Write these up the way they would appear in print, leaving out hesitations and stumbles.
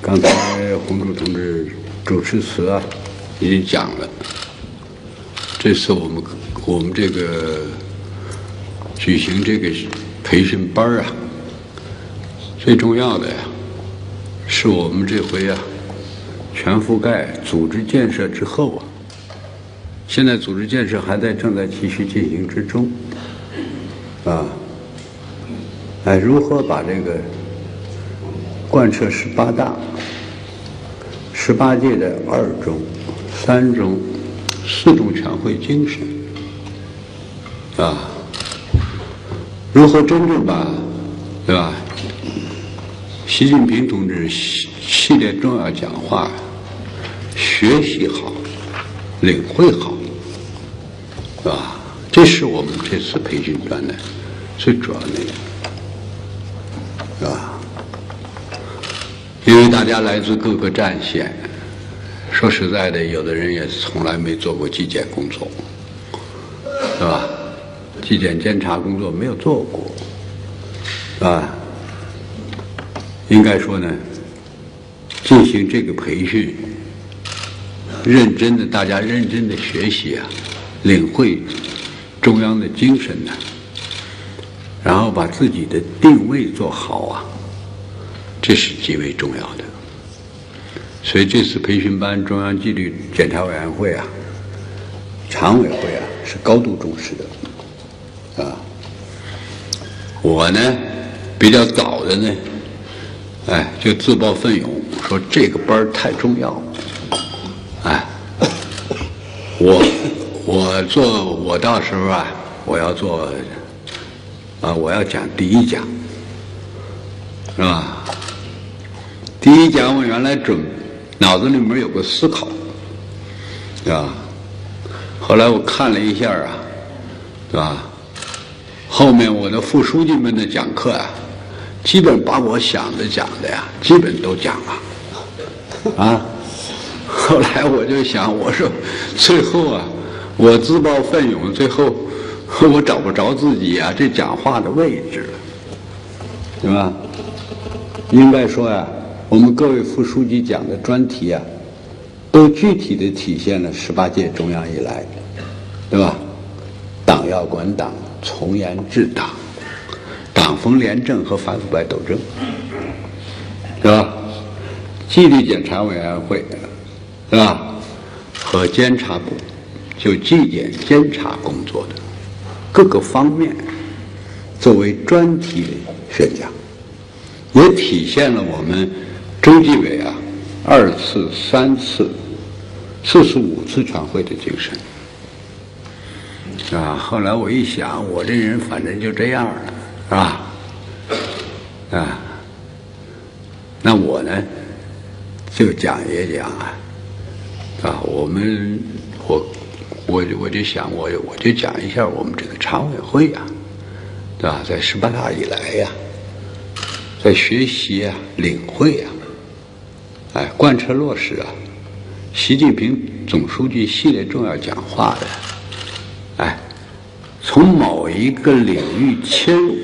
刚才洪柱同志主持词啊，已经讲了。这次我们这个举行这个培训班啊，最重要的呀，是我们这回啊全覆盖组织建设之后啊，现在组织建设正在继续进行之中啊。如何把这个贯彻18大、18届的2中、3中、4中全会精神啊，如何真正把，对吧？习近平同志系列重要讲话学习好、领会好，是吧？这是我们这次培训班的最主要内容。是吧？因为大家来自各个战线，说实在的，有的人也从来没做过纪检工作，是吧？纪检监察工作没有做过，是吧？应该说呢，进行这个培训，大家认真的学习啊，领会中央的精神呢。然后把自己的定位做好啊，这是极为重要的。所以这次培训班，中央纪律检查委员会啊、常委会啊是高度重视的啊。我呢比较早的呢，就自报奋勇说这个班太重要了，我到时候啊，我要做。我要讲第一讲，是吧？第一讲我原来脑子里面有个思考，是吧？后来我看了一下啊，是吧？后面我的副书记们的讲课啊，基本把我想的讲的呀，基本都讲了，啊。后来我就想，我说最后啊，我自报奋勇，最后。我找不着自己啊，这讲话的位置了，对吧？应该说呀，我们各位副书记讲的专题啊，都具体的体现了18届中央以来，对吧？党要管党，从严治党，党风廉政和反腐败斗争，是吧？纪律检查委员会，是吧？和监察部就纪检监察工作的各个方面作为专题的宣讲，也体现了我们中纪委啊2次、3次、4次、5次全会的精神啊。后来我一想，我这人反正就这样了，是吧？那我呢就讲也讲我就想，我就讲一下我们这个常委会啊，对吧？在18大以来呀，在学习啊、领会啊，贯彻落实啊，习近平总书记系列重要讲话的，从某一个领域切入，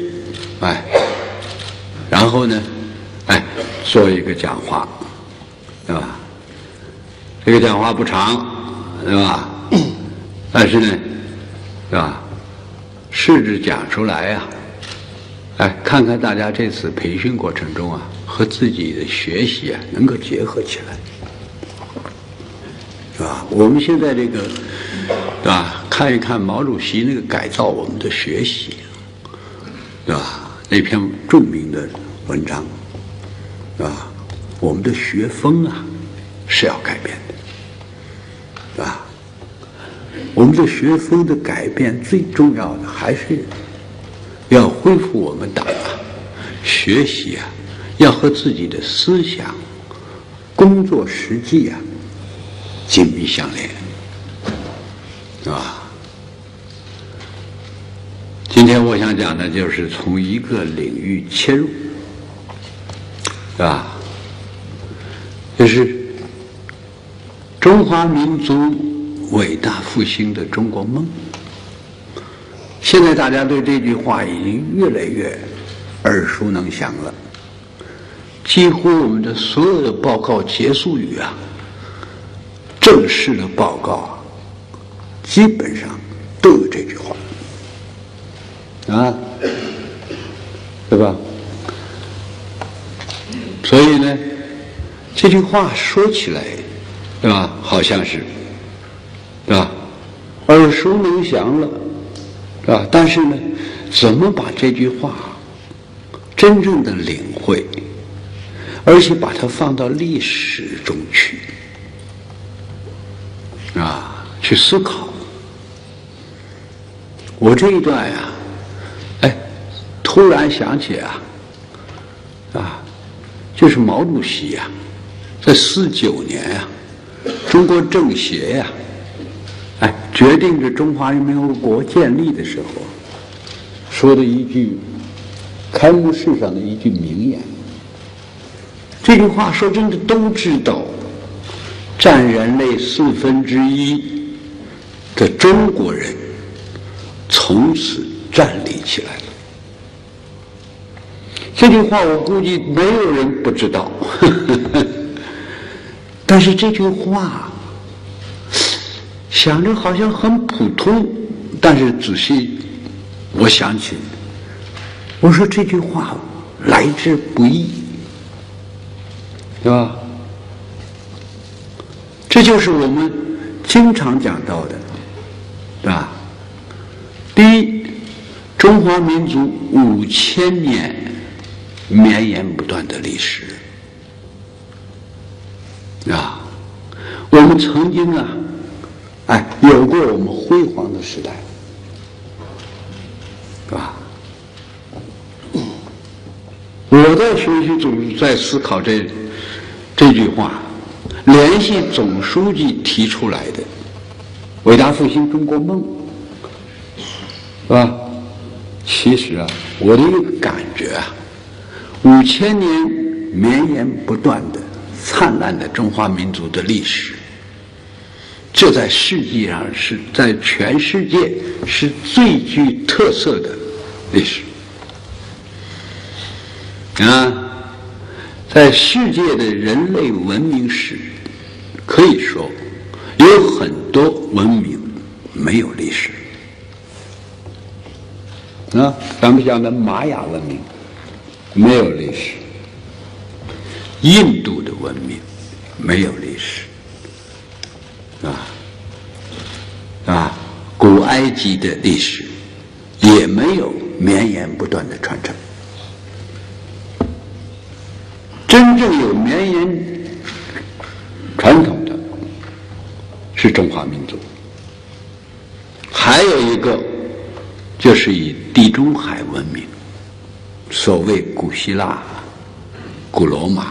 然后呢，做一个讲话，对吧？这个讲话不长，对吧？但是呢，是吧？试着讲出来呀，看看大家这次培训过程中啊，和自己的学习啊能够结合起来，是吧？我们现在这个，对吧？看一看毛主席那个改造我们的学习，对吧？那篇著名的文章，是吧？我们的学风啊是要改变的，是吧？我们的学风的改变，最重要的还是要恢复我们党学习要和自己的思想、工作实际紧密相连，是吧？今天我想讲的就是从一个领域切入，是吧？就是中华民族伟大复兴的中国梦。现在大家对这句话已经越来越耳熟能详了。既几乎我们的所有的报告结束语啊，正式的报告啊，基本上都有这句话啊，对吧？所以呢，这句话说起来，对吧？好像是，对吧？耳熟能详了，是吧？但是呢，怎么把这句话真正的领会，而且把它放到历史中去，啊，去思考。我这一段呀，突然想起就是毛主席呀，在49年呀，中国政协呀，决定着中华人民共和国建立的时候，说的一句开幕式上的一句名言。这句话说真的都知道，占人类1/4的中国人从此站立起来了。这句话我估计没有人不知道，但是这句话想着好像很普通，但是仔细我想起，我说这句话来之不易，对吧？这就是我们经常讲到的，对吧？第一，中华民族5000年绵延不断的历史啊，我们曾经有过我们辉煌的时代，是吧？我在学习总是在思考这句话，联系总书记提出来的伟大复兴中国梦，是吧？其实我的一个感觉5000年绵延不断的灿烂的中华民族的历史，这在世界上是在全世界是最具特色的历史在世界的人类文明史，可以说有很多文明没有历史咱们讲的玛雅文明没有历史，印度的文明没有历史古埃及的历史也没有绵延不断的传承。真正有绵延传统的是中华民族，还有一个就是以地中海文明，所谓古希腊、古罗马，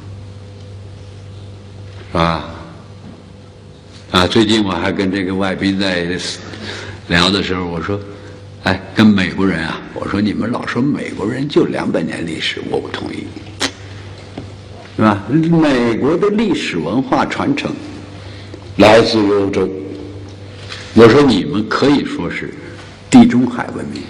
最近我还跟这个外宾在聊的时候，我说，跟美国人我说你们老说美国人就200年历史，我不同意，是吧？美国的历史文化传承来自欧洲，我说你们可以说是地中海文明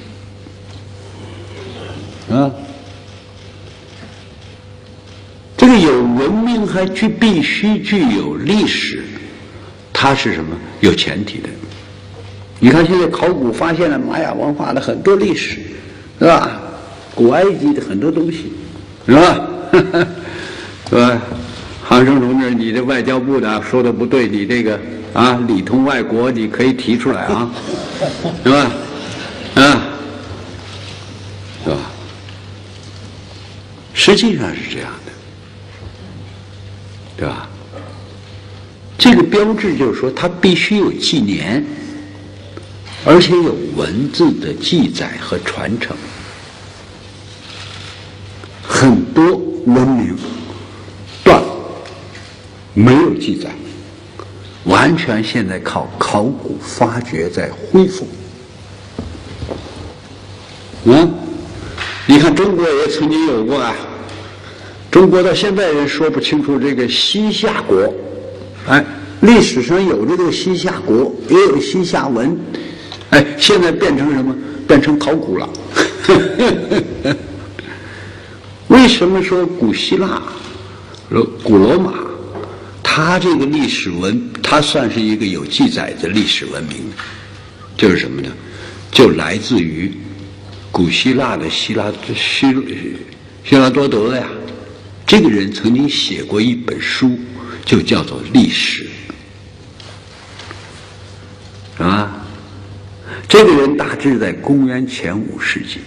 这个有文明还必须具有历史，它是什么？有前提的。你看现在考古发现了玛雅文化的很多历史，是吧？古埃及的很多东西，是吧？是吧？韩生同志，你这外交部的说的不对，你这个里通外国，你可以提出来是吧？是吧？实际上是这样的，对吧？这个标志就是说，它必须有纪年，而且有文字的记载和传承。很多文明断了，没有记载，完全现在靠考古发掘在恢复。你看中国也曾经有过中国到现在人说不清楚这个西夏国，历史上有这个西夏国，也有西夏文，现在变成什么？变成考古了。 为什么说古希腊、古罗马，它这个历史它算是一个有记载的历史文明，就是什么呢？就来自于古希腊的希拉多德呀，这个人曾经写过一本书，就叫做《历史》，啊，这个人大致在公元前5世纪，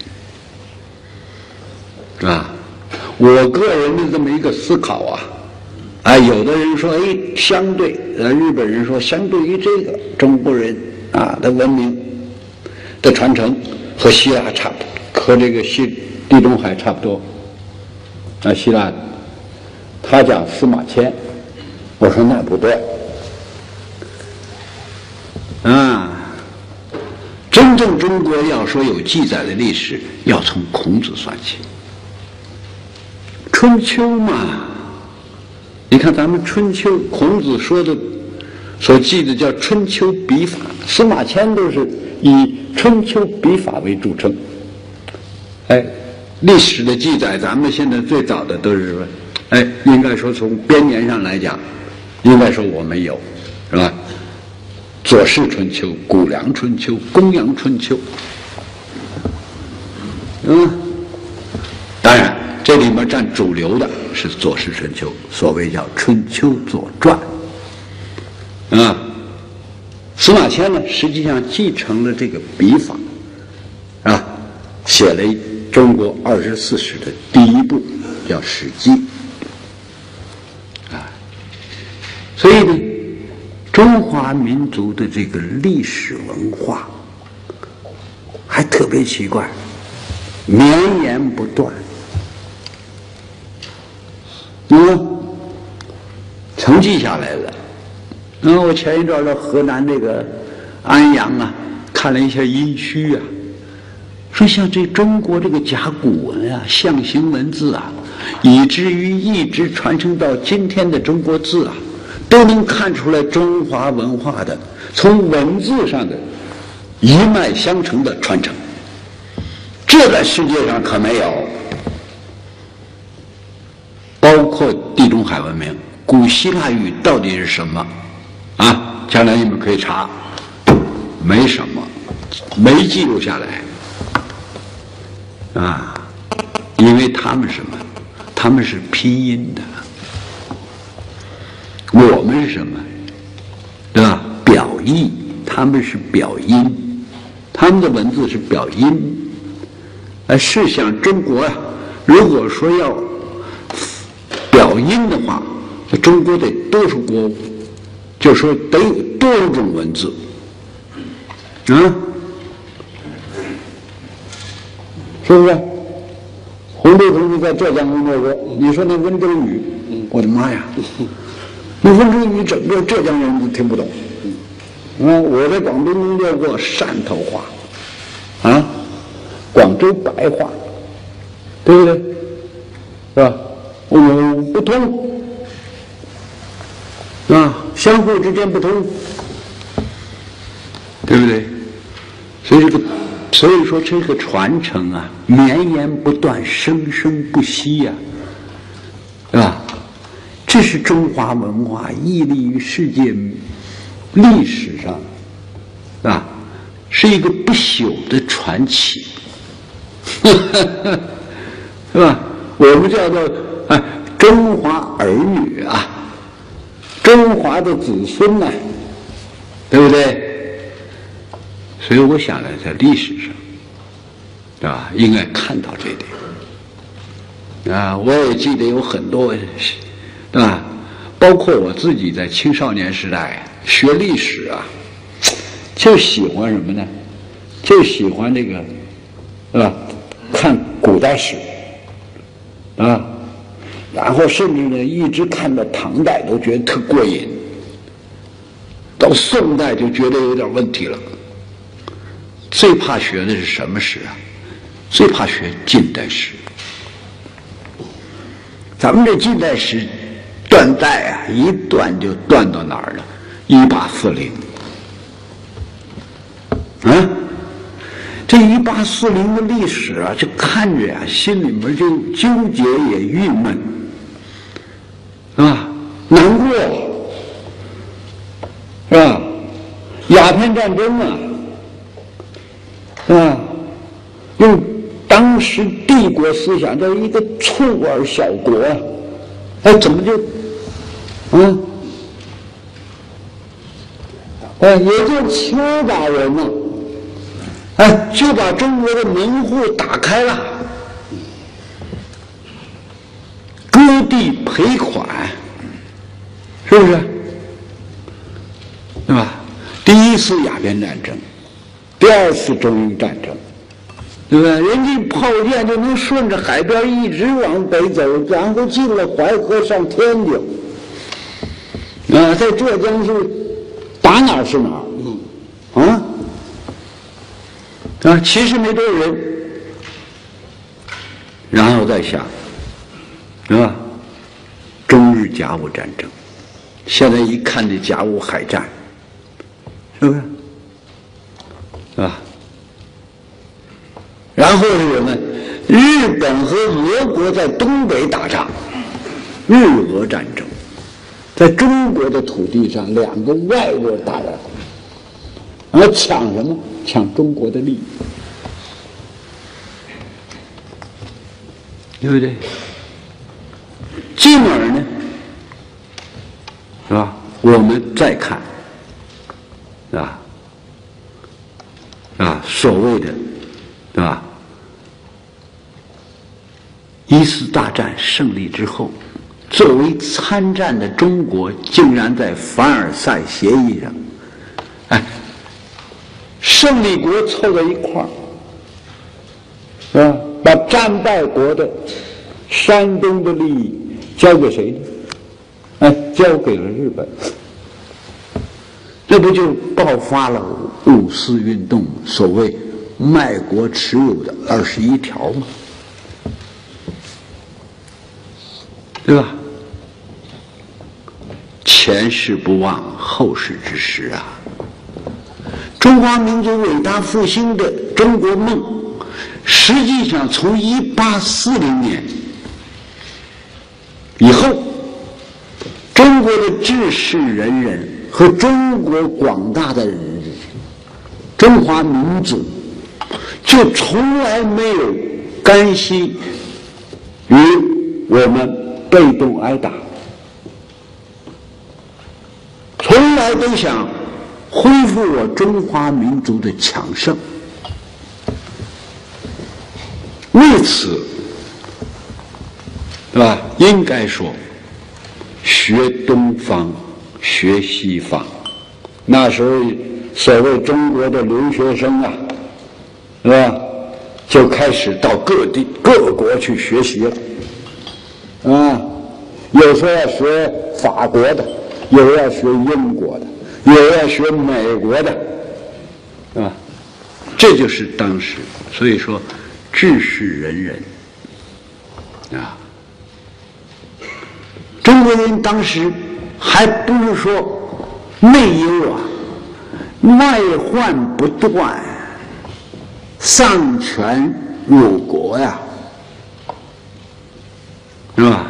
啊，我个人的这么一个思考啊，有的人说，相对，日本人说，相对于这个中国人的文明的传承和希腊差不多，和这个地中海差不多。希腊他讲司马迁，我说那不对，真正中国要说有记载的历史，要从孔子算起。春秋嘛，你看咱们春秋，孔子说的所记的叫春秋笔法，司马迁都是以春秋笔法为著称。历史的记载，咱们现在最早的都是什么？应该说从编年上来讲，应该说我们有，是吧？左氏春秋、谷梁春秋、公羊春秋，当然这里面占主流的是左氏春秋，所谓叫春秋左传。司马迁呢，实际上继承了这个笔法，写了中国24史的第一部，叫《史记》。所以呢，中华民族的这个历史文化还特别奇怪，绵延不断。承继下来了。我前一段到河南这个安阳看了一下殷墟说像这中国这个甲骨文象形文字以至于一直传承到今天的中国字都能看出来中华文化的从文字上的一脉相承的传承，这在世界上可没有。包括地中海文明，古希腊语到底是什么将来你们可以查，没什么，没记录下来因为他们什么？他们是拼音的，我们是什么？对吧？表意，他们是表音，他们的文字是表音。试想中国如果说要表音的话，中国得多少国？就说得有多少种文字是不是？洪队同志在浙江工作过，你说那温州语，我的妈呀，那温州语整个浙江人都听不懂。我在广东工作过，汕头话广州白话，对不对？是吧？不通相互之间不通，对不对？所以说这个传承绵延不断，生生不息是吧？这是中华文化屹立于世界历史上是一个不朽的传奇是吧？我们叫做中华儿女中华的子孙对不对？所以我想在历史上应该看到这点我也记得有很多包括我自己在青少年时代学历史就喜欢什么呢？就喜欢这个看古代史然后甚至呢一直看到唐代都觉得特过瘾，到宋代就觉得有点问题了。最怕学的是什么史最怕学近代史。咱们这近代史断代一断就断到哪儿了？1840 这1840的历史啊，就看着呀，心里面就纠结也郁闷，是吧？难过，是吧？鸦片战争啊，是吧？用当时帝国思想的一个触儿小国，哎，怎么就，也就700把人呢，哎，就把中国的门户打开了，割地赔款，是不是？对吧？第一次鸦片战争，第二次中英战争，对吧？人家炮舰就能顺着海边一直往北走，然后进了淮河上天津，在浙江是打哪儿是哪儿，其实没多少人，然后再想，是吧？中日甲午战争，现在一看这甲午海战，是不是？是吧？然后是什么？日本和俄国在东北打仗，日俄战争，在中国的土地上，两个外国打仗，然后抢什么？抢中国的利益，对不对？进而呢，是吧？我们再看，是吧？所谓的，对吧？1次大战胜利之后，作为参战的中国，竟然在凡尔赛协议上，胜利国凑在一块儿，是吧？把战败国的山东的利益交给谁呢？交给了日本。这不就爆发了5四运动，所谓卖国耻辱的21条吗？对吧？前事不忘，后事之师啊！中华民族伟大复兴的中国梦，实际上从1840年以后，中国的志士仁人和中国广大的中华民族，就从来没有甘心于我们被动挨打，从来都想恢复我中华民族的强盛。为此，对吧？应该说，学东方，学西方。那时候，所谓中国的留学生啊，是吧？就开始到各国去学习了。有时候要学法国的，有要学英国的，有要学美国的，这就是当时，所以说志士仁人中国人当时还不是说内忧啊，外患不断，丧权辱国呀，是吧？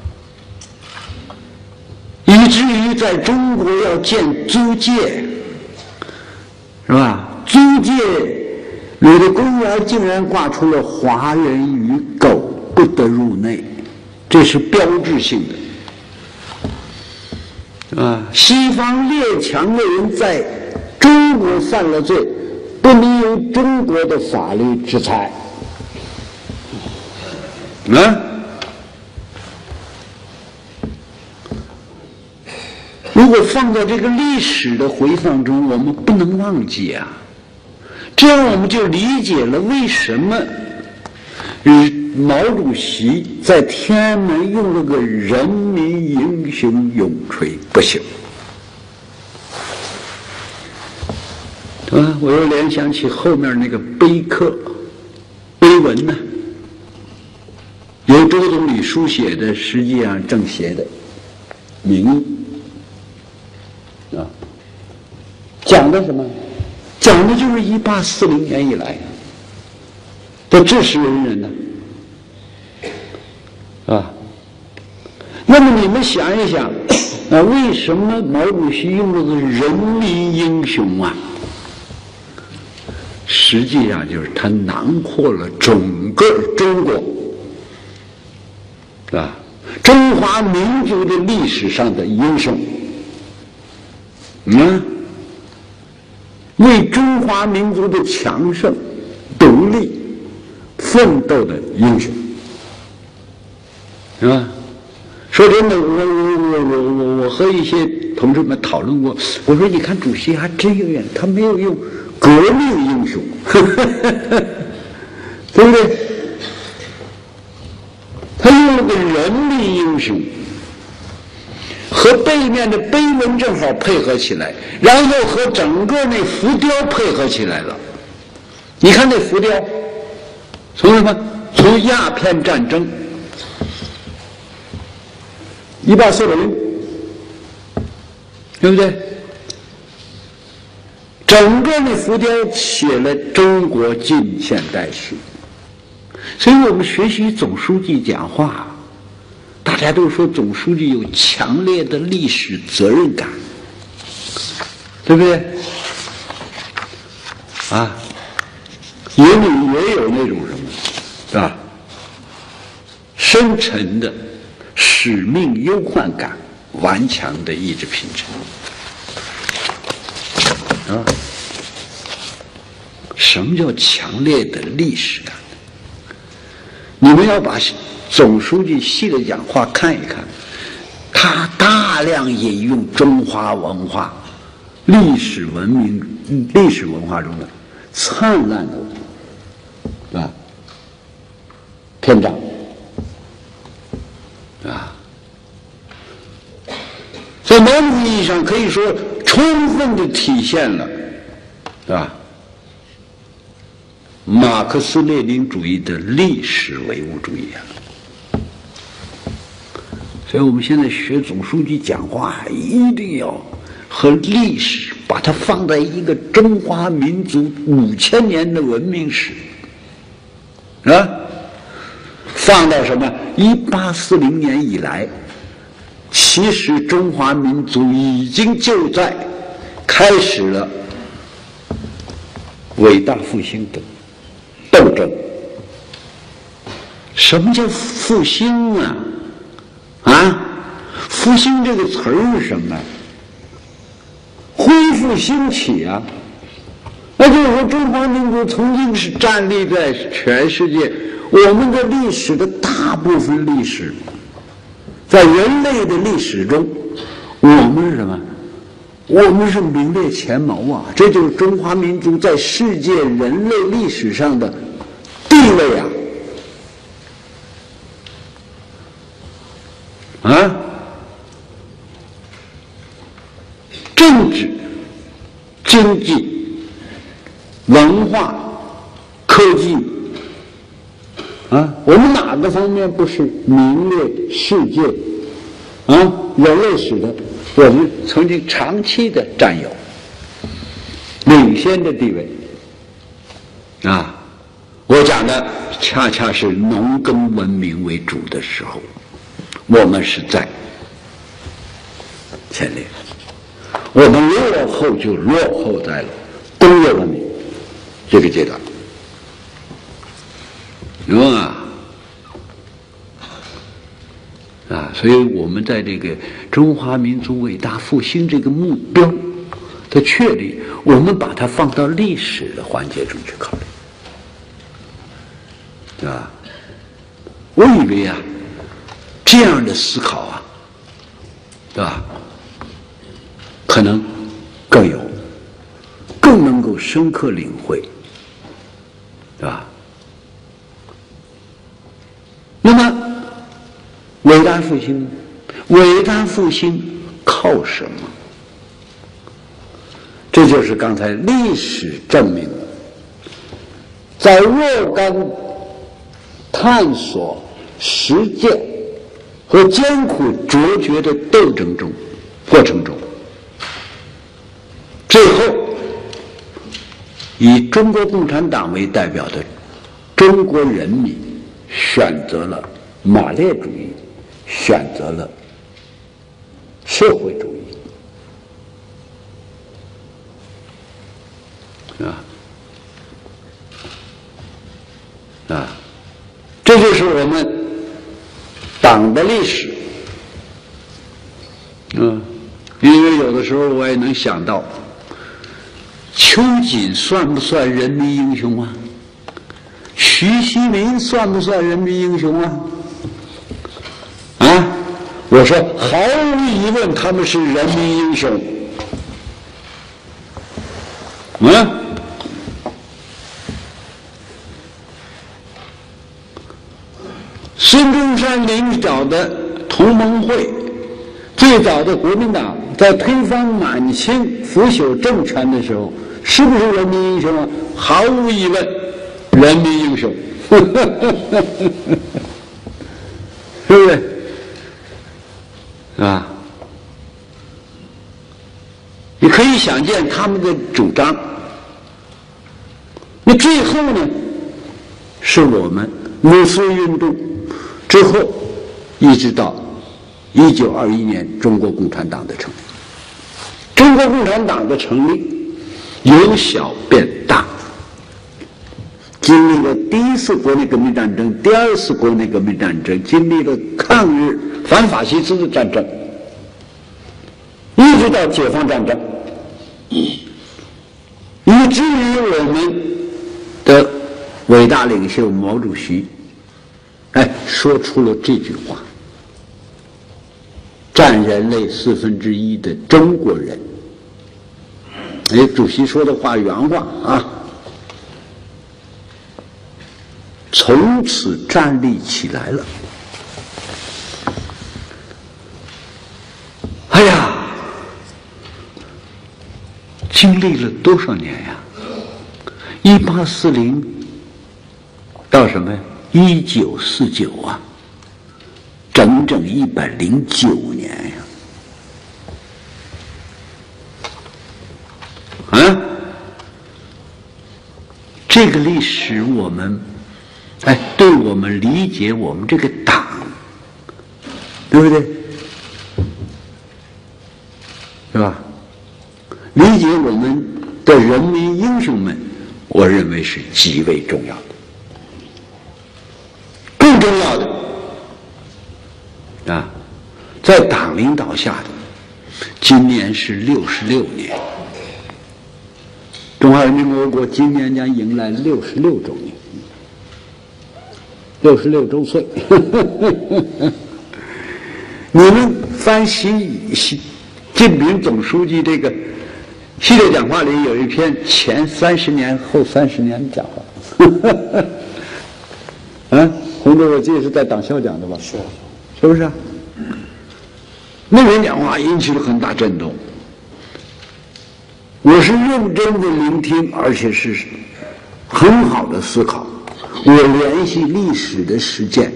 以至于在中国要建租界，是吧？租界里的公园竟然挂出了华人与狗不得入内，这是标志性的。西方列强的人在中国犯了罪，不能用中国的法律制裁。如果放到这个历史的回放中，我们不能忘记啊，这样我们就理解了为什么毛主席在天安门用了个人民英雄永垂不朽。我又联想起后面那个碑文呢，由周总理书写的，实际上正写的名义。讲的什么？讲的就是1840年以来， 的知识文人呢，啊。那么你们想一想，为什么毛主席用了个人民英雄啊？实际上就是他囊括了整个中国，啊，中华民族的历史上的英雄，为中华民族的强盛、独立奋斗的英雄，是吧？说真的，我和一些同志们讨论过，我说你看主席还真有眼，他没有用革命英雄，对不对？他用了个人民英雄，和背面的碑文正好配合起来，然后和整个那浮雕配合起来了。你看那浮雕，从什么？从鸦片战争。1840，对不对？整个的浮雕写了中国近现代史，所以我们学习总书记讲话，大家都说总书记有强烈的历史责任感，对不对？啊，也有那种什么，是吧？深沉的使命忧患感，顽强的意志品质。啊，什么叫强烈的历史感？你们要把总书记系的讲话看一看，他大量引用中华文化、历史文化中的灿烂的篇章。在某种意义上可以说充分地体现了，马克思列宁主义的历史唯物主义啊。所以我们现在学总书记讲话，一定要和历史把它放在一个中华民族5000年的文明史放到什么1840年以来，其实中华民族已经就在开始了伟大复兴的斗争。什么叫复兴啊？复兴这个词儿是什么？恢复兴起啊！那就是说中华民族曾经是站立在全世界，我们的历史的大部分历史，在人类的历史中，我们是什么？我们是名列前茅啊！这就是中华民族在世界人类历史上的地位啊！政治、经济、文化、科技我们哪个方面不是名列世界人类史的？我们曾经长期的占有领先的地位我讲的恰恰是农耕文明为主的时候，我们是在前列，我们落后就落后在了工业文明这个阶段，是吧？所以我们在这个中华民族伟大复兴这个目标的确立，我们把它放到历史的环节中去考虑，我以为这样的思考可能更能够深刻领会，那么伟大复兴靠什么？这就是刚才历史证明了，在若干探索、实践和艰苦卓绝的斗争过程中，最后以中国共产党为代表的中国人民选择了马列主义，选择了社会主义，这就是我们党的历史。因为有的时候我也能想到，秋瑾算不算人民英雄啊？徐锡麟算不算人民英雄啊？我说毫无疑问，他们是人民英雄。孙中山领导的同盟会，最早的国民党在推翻满清腐朽政权的时候，是不是人民英雄啊？毫无疑问，人民英雄，是不是？你可以想见他们的主张。那最后呢，是我们五四运动之后，一直到1921年中国共产党的成立。中国共产党的成立由小变大，经历了第一次国内革命战争、第二次国内革命战争，经历了抗日反法西斯的战争，一直到解放战争，以至于我们的伟大领袖毛主席说出了这句话：占人类1/4的中国人。主席说的话原话从此站立起来了。经历了多少年呀？1840到什么呀？1949啊，整整109年呀！这个历史我们，对我们理解我们这个党，对不对？是吧？理解我们的人民英雄们，我认为是极为重要的。更重要的在党领导下的，今年是66年，中华人民共和国今年将迎来66周年，66周岁。你们翻习近平总书记这个系列讲话里有一篇前30年后30年的讲话。洪志，我记得是在党校讲的吧？是不是？那篇讲话引起了很大震动。我是认真的聆听，而且是很好的思考。我联系历史的实践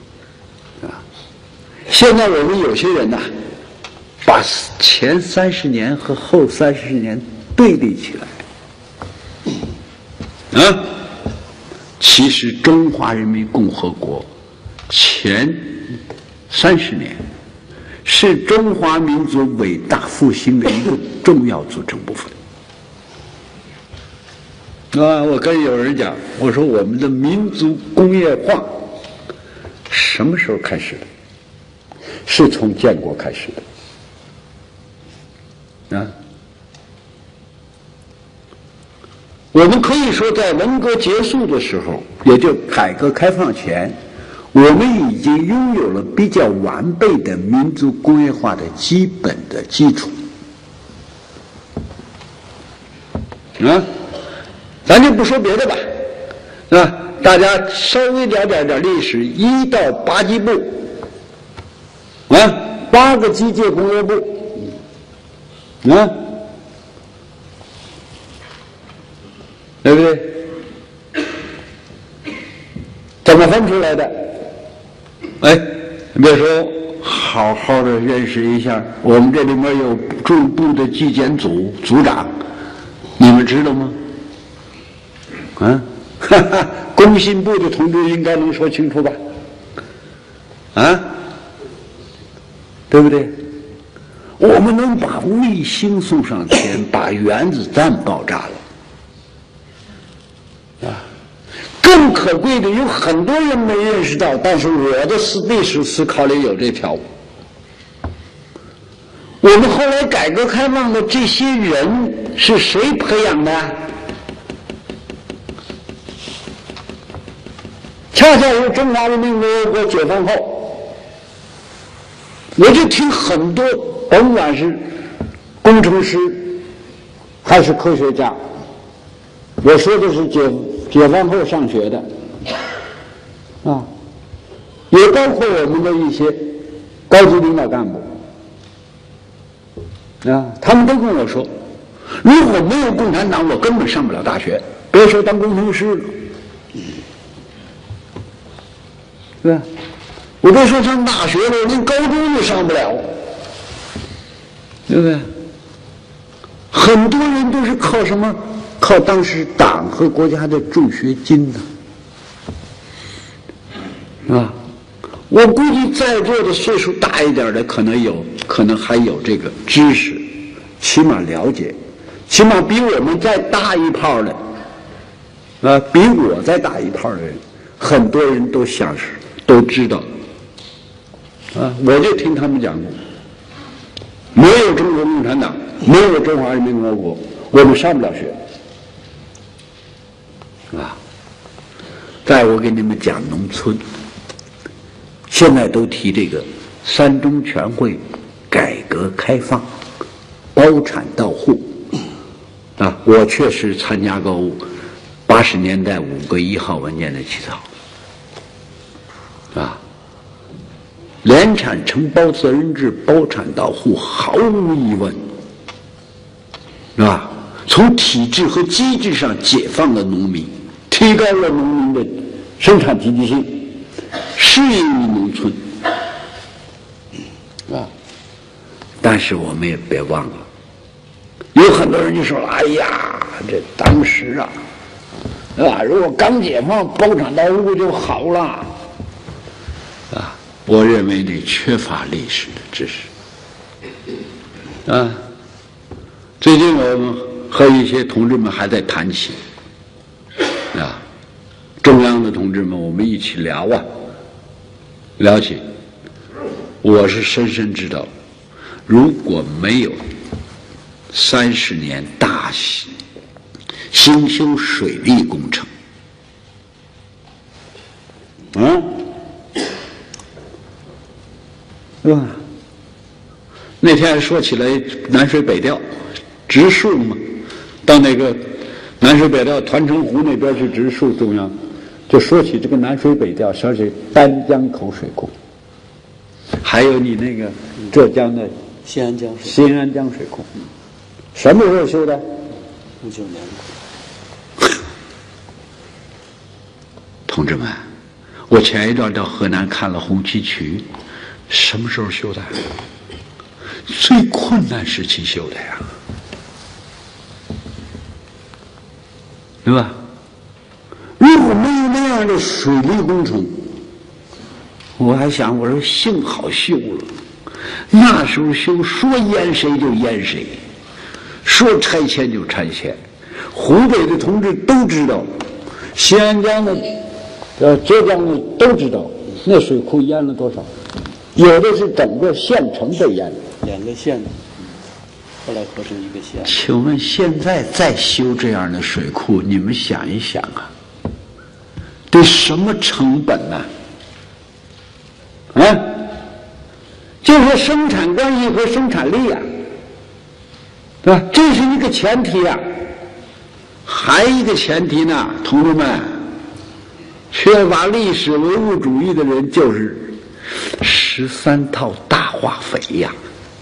现在我们有些人把前30年和后30年对比起来其实中华人民共和国前30年是中华民族伟大复兴的一个重要组成部分。我跟有人讲，我说我们的民族工业化什么时候开始的？是从建国开始的。我们可以说，在文革结束的时候，也就改革开放前，我们已经拥有了比较完备的民族工业化的基本的基础。咱就不说别的吧，大家稍微了解点历史，1到8级部，8个机械工业部，对不对？怎么分出来的？你别说，好好的认识一下，我们这里面有驻部的纪检组组长，你们知道吗？ 工信部的同志应该能说清楚吧？啊，对不对？我们能把卫星送上天，把原子弹爆炸了，啊，更可贵的有很多人没认识到，但是我的历史思考里有这条。我们后来改革开放的这些人是谁培养的？恰恰是中华人民共和国解放后，我就听很多，甭管是工程师还是科学家，我说的是解放后上学的，啊，也包括我们的一些高级领导干部，啊，他们都跟我说，如果没有共产党，我根本上不了大学，别说当工程师了。对吧？我别说上大学了，连高中都上不了，对不对？很多人都是靠什么？靠当时党和国家的助学金呢，是吧？我估计在座的岁数大一点的，可能还有这个知识，起码了解，起码比我们再大一泡的，比我再大一泡的人，很多人都想是。都知道，啊，我就听他们讲过，没有中国共产党，没有中华人民共和国，我们上不了学，啊。再我给你们讲农村，现在都提这个三中全会改革开放，包产到户，啊，我确实参加过80年代5个1号文件的起草。啊，联产承包责任制包产到户毫无疑问，是吧？从体制和机制上解放了农民，提高了农民的生产积极性，适应于农村，啊。但是我们也别忘了，有很多人就说了：“哎呀，这当时啊，是吧？如果刚解放包产到户就好了。”啊，我认为你缺乏历史的知识。啊，最近我们和一些同志们还在谈起，啊，中央的同志们，我们一起聊啊，聊起，我是深深知道，如果没有30年大兴修水利工程，是吧？那天说起来南水北调植树嘛，到那个南水北调团城湖那边去植树，中央就说起这个南水北调，想起丹江口水库，还有你那个浙江的新安江水库，什么时候修的 ？59年。 同志们，我前一段到河南看了红旗渠。什么时候修的？最困难时期修的呀，对吧？如果没有那样的水利工程，我还想，我说幸好修了。那时候修，说淹谁就淹谁，说拆迁就拆迁。湖北的同志都知道，新安江的、浙江的都知道，那水库淹了多少。有的是整个县城被淹了 ，2个县，后来合成一个县。 请问现在再修这样的水库，你们想一想啊，得什么成本呢？就说生产关系和生产力啊，对吧？这是一个前提啊。还一个前提呢，同志们，缺乏历史唯物主义的人就是13套大化肥呀，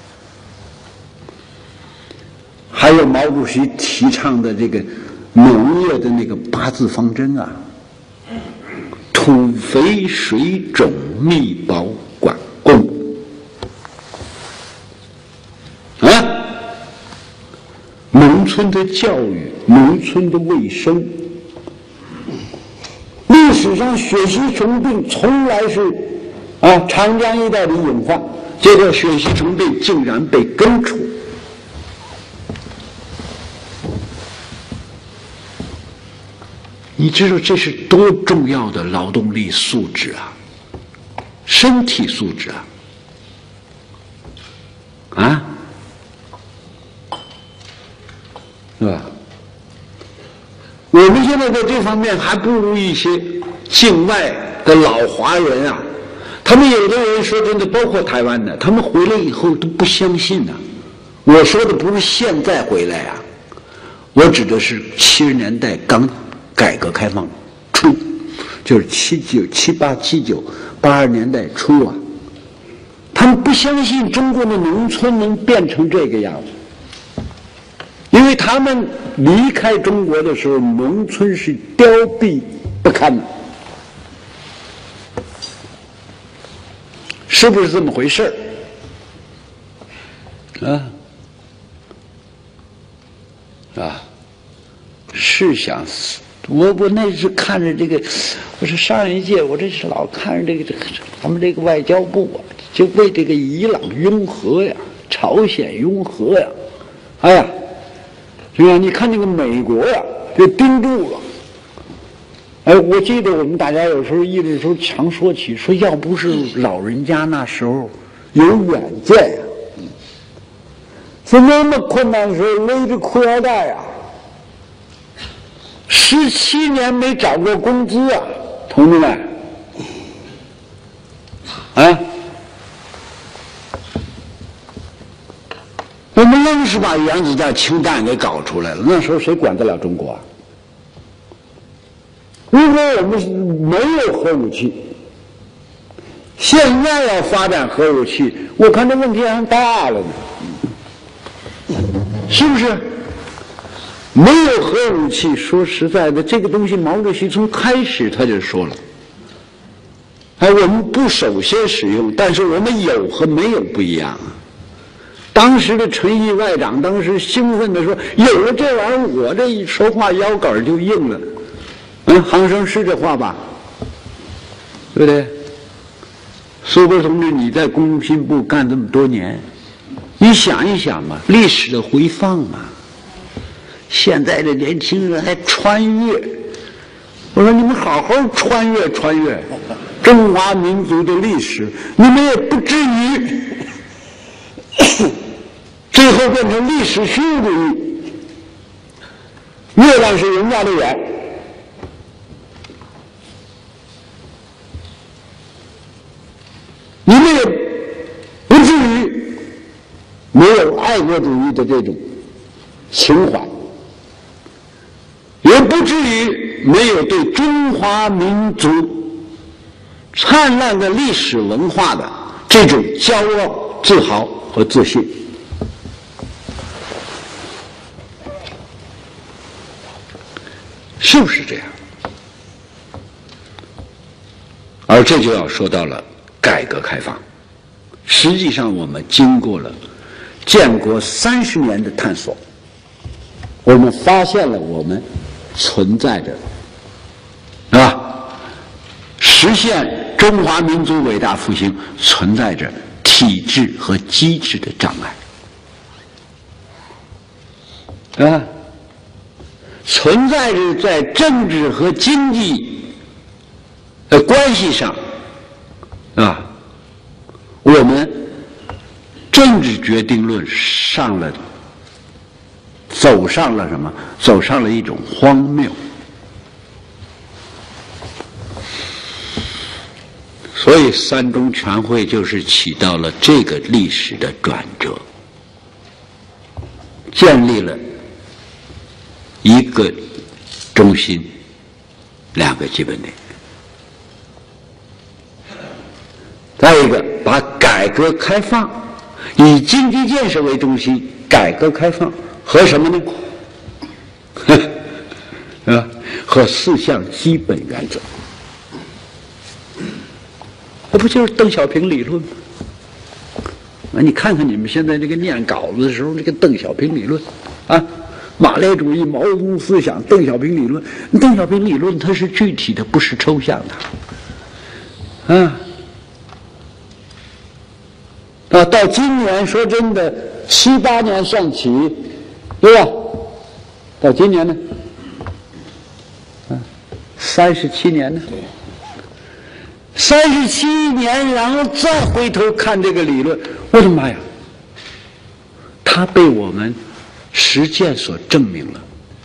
还有毛主席提倡的这个农业的那个8字方针啊，土肥水种密保管供啊，农村的教育，农村的卫生，那史上血吸虫病从来是长江一带的隐患，结果血吸虫病竟然被根除。你知道这是多重要的劳动力素质啊，身体素质啊，是吧？我们现在在这方面还不如一些境外的老华人啊，他们有的人说真的，包括台湾的，他们回来以后都不相信啊。我说的不是现在回来啊，我指的是70年代刚改革开放初，就是82年代初啊，他们不相信中国的农村能变成这个样子，因为他们离开中国的时候，农村是凋敝不堪的，是不是这么回事试想我那是看着这个，我说上一届我这是老看着这个咱们这个外交部啊，就为这个伊朗拥核呀、朝鲜拥核呀，哎呀，是吧？你看那个美国呀，就盯住了。哎，我记得我们大家有时候议论的时候常说起，说要不是老人家那时候有远见呀，在那么困难的时候勒着裤腰带啊。17年没涨过工资啊，同志们，我们愣是把原子弹、氢弹给搞出来了。那时候谁管得了中国啊？如果我们没有核武器，现在要发展核武器，我看这问题还大了呢，是不是？没有核武器，说实在的，这个东西毛主席从开始他就说了，我们不首先使用，但是我们有和没有不一样啊。当时的陈毅外长当时兴奋地说，有了这玩意儿，我这一说话腰杆就硬了。杭生是这话吧？对不对？苏波同志，你在工信部干这么多年，你想一想嘛，历史的回放嘛。现在的年轻人还穿越，我说你们好好穿越中华民族的历史，你们也不至于最后变成历史虚无主义。月亮是人家的眼，你们也不至于没有爱国主义的这种情怀。也不至于没有对中华民族灿烂的历史文化的这种骄傲、自豪和自信。是不是这样？而这就要说到了改革开放。实际上，我们经过了建国30年的探索，我们发现了我们存在着，实现中华民族伟大复兴存在着体制和机制的障碍，存在着在政治和经济的关系上，我们政治决定论走上了什么？走上了一种荒谬。所以三中全会就是起到了这个历史的转折，建立了一个中心，2个基本点。再一个，把改革开放以经济建设为中心，改革开放和什么呢？和4项基本原则。那不就是邓小平理论吗？你看看你们现在这个念稿子的时候，这个邓小平理论， 马列主义、毛泽东思想、邓小平理论。邓小平理论它是具体的，不是抽象的。到今年说真的，7、8年算起，对吧？到今年呢，37年呢，37年，然后再回头看这个理论，我的妈呀！它被我们实践所证明了，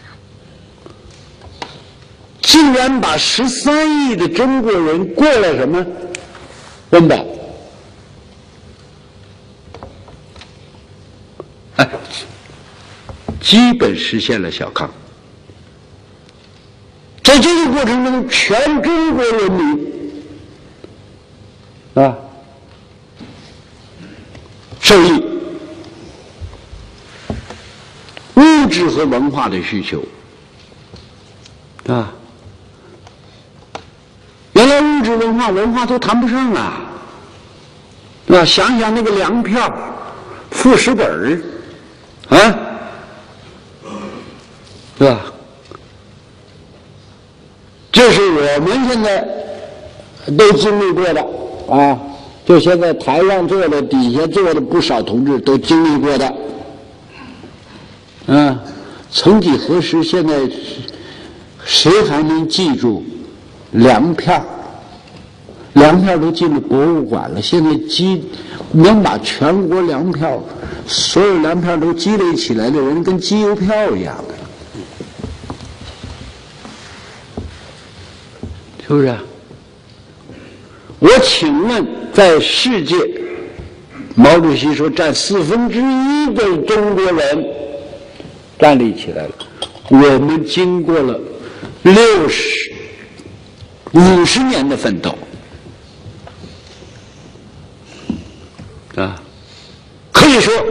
竟然把13亿的中国人过了什么温饱？基本实现了小康。在这个过程中，全中国人民受益，物质和文化的需求原来物质文化都谈不上了，想想那个粮票、副食本对吧？这是我们现在都经历过的就现在台上坐的、底下坐的不少同志都经历过的。曾几何时，现在谁还能记住粮票？粮票都进了博物馆了，现在能把全国粮票、所有粮票都积累起来的人，跟机邮票一样的。是不是我请问，在世界，毛主席说占1/4的中国人站立起来了，我们经过了50年的奋斗可以说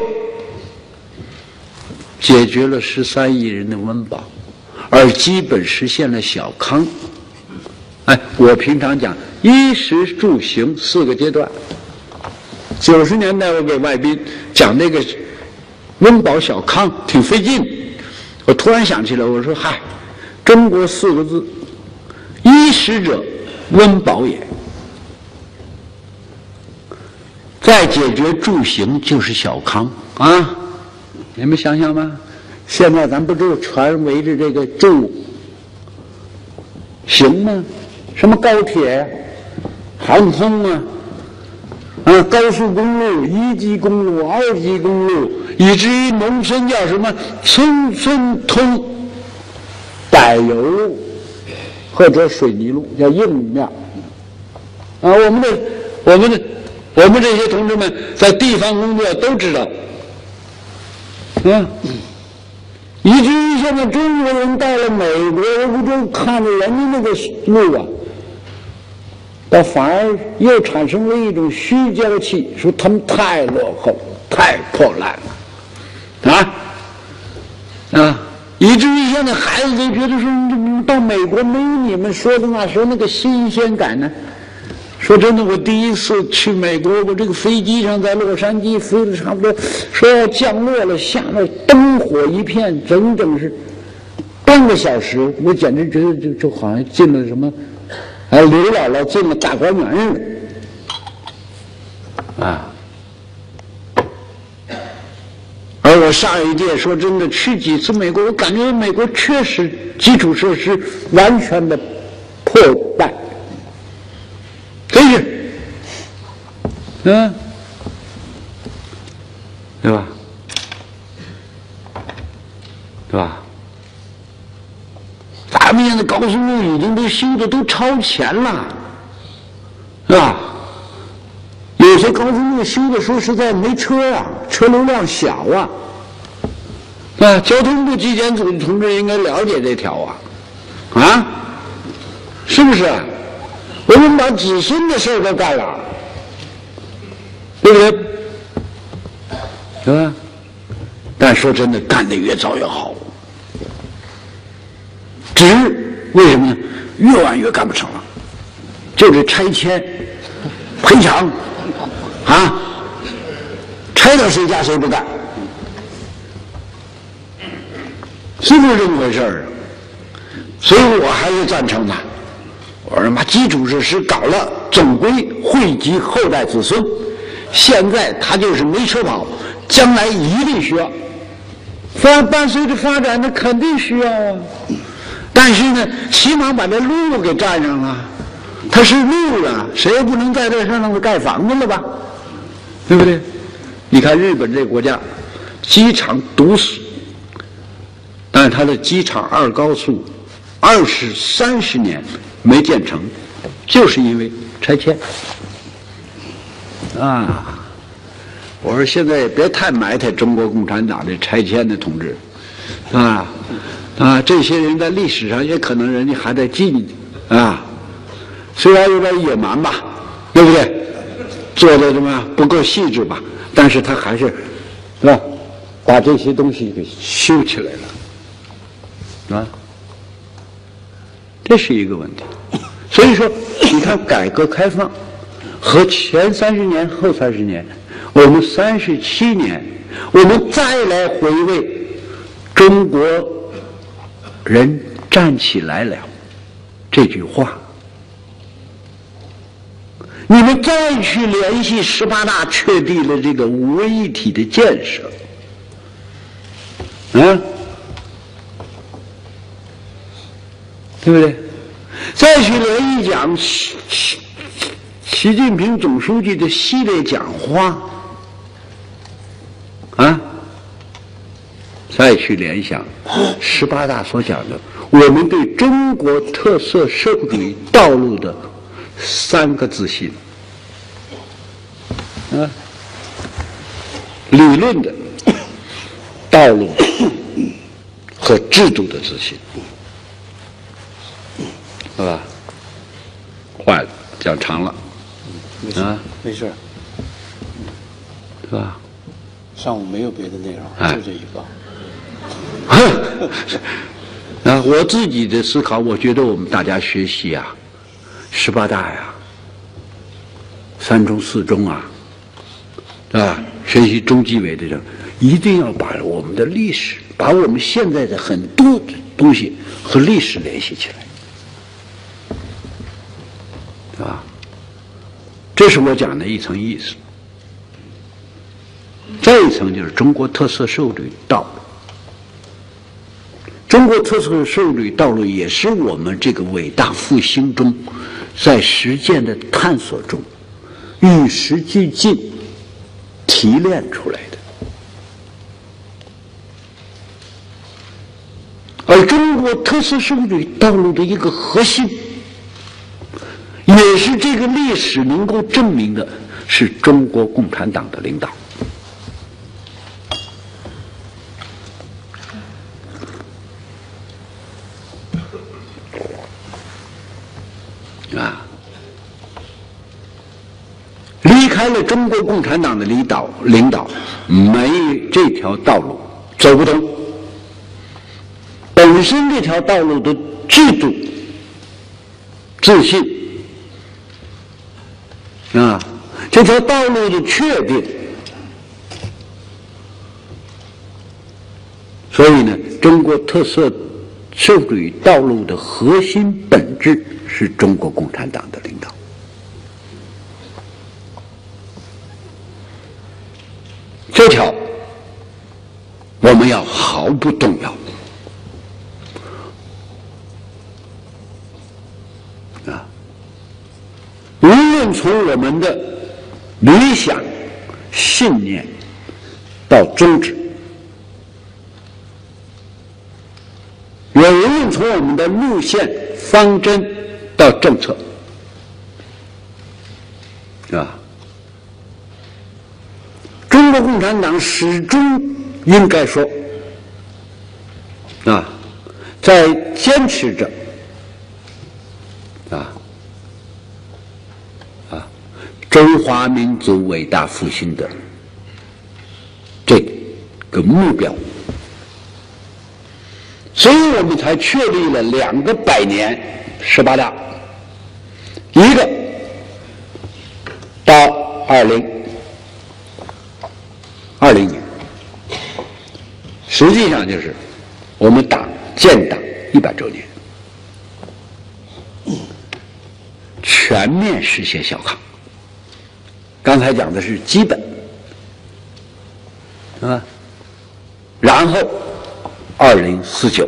解决了13亿人的温饱，而基本实现了小康。我平常讲衣食住行4个阶段。90年代我给外宾讲那个温饱小康挺费劲，我突然想起来，我说中国4个字，衣食者温饱也。再解决住行就是小康你们想想吧，现在咱不就全围着这个住行吗？什么高铁航空高速公路、1级公路、2级公路，以至于农村叫什么村村通柏油路或者水泥路，叫硬面我们这些同志们在地方工作都知道以至于现在中国人到了美国，不就看着人家那个路倒反而又产生了一种虚娇气，说他们太落后、太破烂了以至于现在孩子都觉得说，到美国没有你们说的那时候那个新鲜感呢。说真的，我第一次去美国，我这个飞机上在洛杉矶飞了差不多，说要降落了，下面灯火一片，整整是半个小时，我简直觉得就好像进了什么刘姥姥进了大观园似的而我上一届说真的去几次美国，我感觉美国确实基础设施完全的破败，真是对吧？对吧？咱们现在高速路已经都修的都超前了，是吧？有些高速路修的说实在没车车流量小交通部纪检组的同志应该了解这条是不是？我们把子孙的事都干了，对不对？对吧？但说真的，干得越早越好。只是为什么呢？越晚越干不成了，就是拆迁、赔偿拆到谁家谁不干是不是这么回事儿？所以我还是赞成的。我说妈，基础设施搞了，总归惠及后代子孙。现在他就是没车跑，将来一定需要。伴随着发展，那肯定需要啊。但是呢，起码把这路给占上了，它是路了，谁也不能在这上头盖房子了吧？对不对？你看日本这个国家，机场堵死，但是它的机场二高速30年没建成，就是因为拆迁啊。我说现在也别太埋汰中国共产党这拆迁的同志，这些人在历史上也可能人家还在记你虽然有点野蛮吧，对不对？做的什么不够细致吧，但是他还是吧，把这些东西给修起来了，这是一个问题。所以说，你看改革开放和前30年后30年。我们37年，我们再来回味中国人站起来了这句话，你们再去联系18大确立了这个五位一体的建设，对不对？再去联系讲习近平总书记的系列讲话。再去联想18大所讲的我们对中国特色社会主义道路的3个自信，理论的、道路的和制度的自信，是吧？坏了，讲长了， 没事， 是吧？ 上午没有别的内容，就这一个。 我自己的思考，我觉得我们大家学习18大3中4中学习中纪委的人，一定要把我们的历史，把我们现在的很多东西和历史联系起来，这是我讲的一层意思。再一层就是中国特色社会主义道路。中国特色社会主义道路也是我们这个伟大复兴中，在实践的探索中，与时俱进提炼出来的。而中国特色社会主义道路的一个核心，也是这个历史能够证明的，是中国共产党的领导。离开了中国共产党的领导，没这条道路走不通。本身这条道路的制度、自信这条道路的确定，所以呢，中国特色社会主义道路的核心本质是中国共产党的领导。这条我们要毫不动摇无论从我们的理想、信念到宗旨，也无论从我们的路线、方针到政策，中国共产党始终应该说在坚持着中华民族伟大复兴的这个目标，所以我们才确立了2个100年18大，一个到2020年，实际上就是我们党建党100周年，全面实现小康。刚才讲的是基本，啊，然后2049，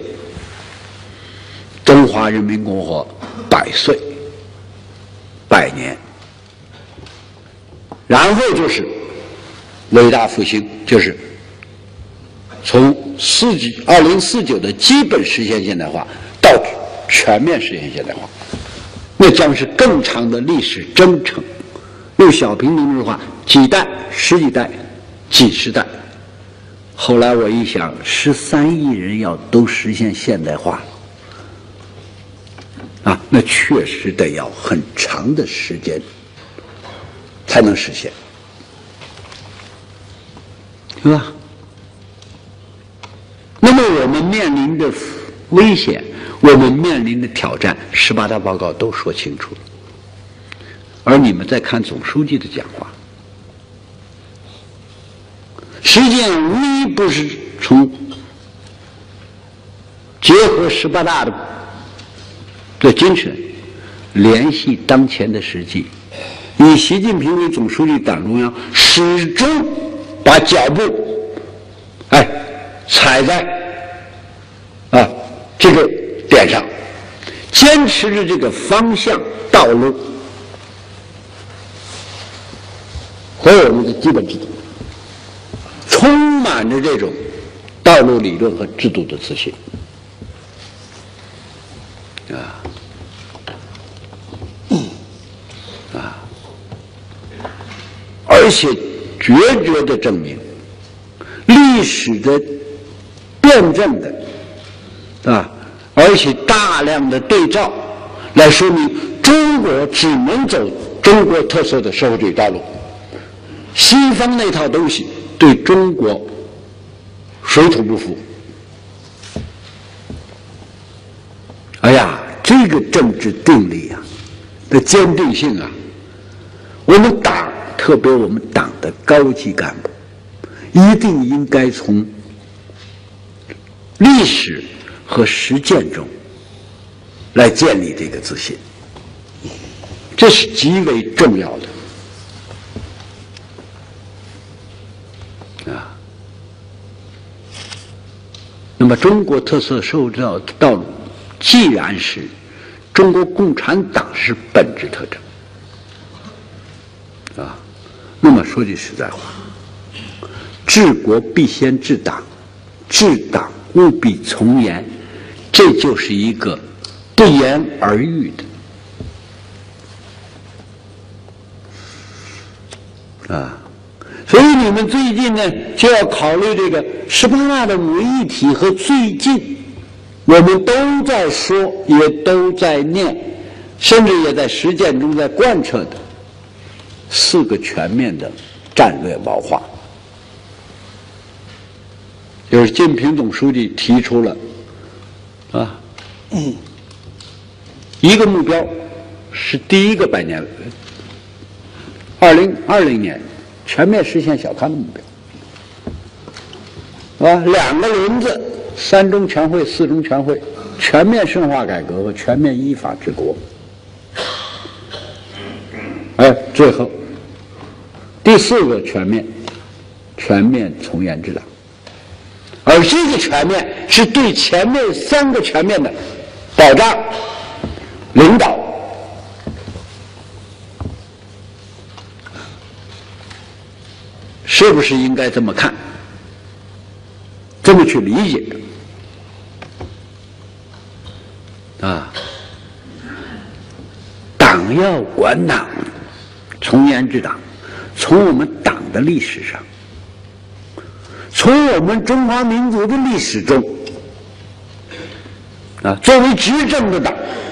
中华人民共和国100岁，100年，然后就是伟大复兴，就是从2049的基本实现现代化到全面实现现代化，那将是更长的历史征程。用小平同志的话，几代、十几代、几十代。后来我一想，13亿人要都实现现代化了，啊，那确实得要很长的时间才能实现，是吧？那么我们面临的危险，我们面临的挑战，18大报告都说清楚了。而你们在看总书记的讲话，实际上无一不是从结合18大的精神，联系当前的实际，以习近平为总书记，党中央始终把脚步，踩在这个点上，坚持着这个方向道路和我们的基本制度，充满着这种道路理论和制度的自信，而且决绝地证明历史的辩证的而且大量的对照来说明中国只能走中国特色的社会主义道路，西方那套东西对中国水土不服。哎呀，这个政治定力的坚定性我们党，特别我们党的高级干部，一定应该从历史和实践中来建立这个自信，这是极为重要的。那么中国特色社会主义道路既然是中国共产党是本质特征那么说句实在话，治国必先治党，治党务必从严，这就是一个不言而喻的所以你们最近呢就要考虑这个18大的5个议题和最近我们都在说，也都在念，甚至也在实践中在贯彻的4个全面的战略谋划，就是习近平总书记提出了一个目标是第一个100年2020年全面实现小康的目标2个轮子，3中全会、4中全会，全面深化改革和全面依法治国。最后第4个全面从严治党，而这个全面是对前面3个全面的保障、领导。是不是应该这么看，这么去理解党要管党，从严治党，从我们党的历史上，从我们中华民族的历史中作为执政的党